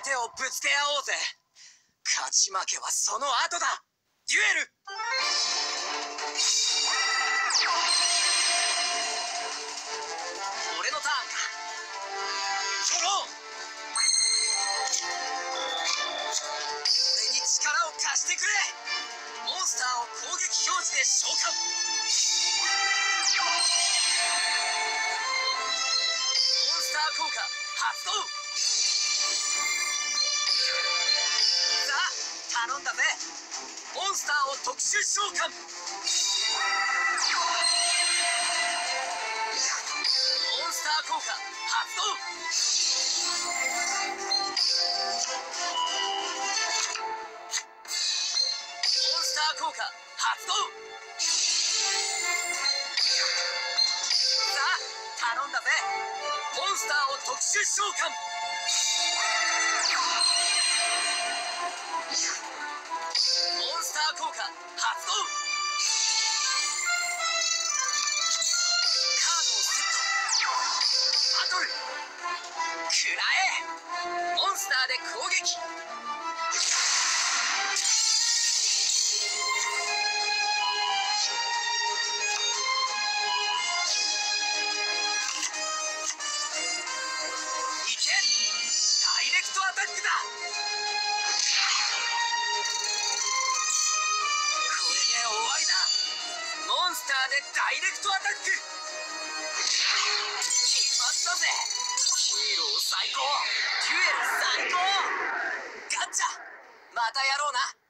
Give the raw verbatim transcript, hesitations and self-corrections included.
てをぶつけ合おうぜ。勝ち負けはその後だ。デュエル。俺のターンか。ソロー。俺に力を貸してくれ。モンスターを攻撃表示で召喚。モンスター効果発動。さあ頼んだぜ。モンスターを特殊召喚。モンスター効果発動。モンスター効果発動。さあ頼んだぜ。モンスターを特殊召喚。モンスター効果発動。カードをセット。バトル食らえ。モンスターで攻撃。いけ。ダイレクトアタックだ。これで終わりだ。モンスターでダイレクトアタック。決まったぜ。ヒーロー最高。デュエル最高。ガッチャまたやろうな。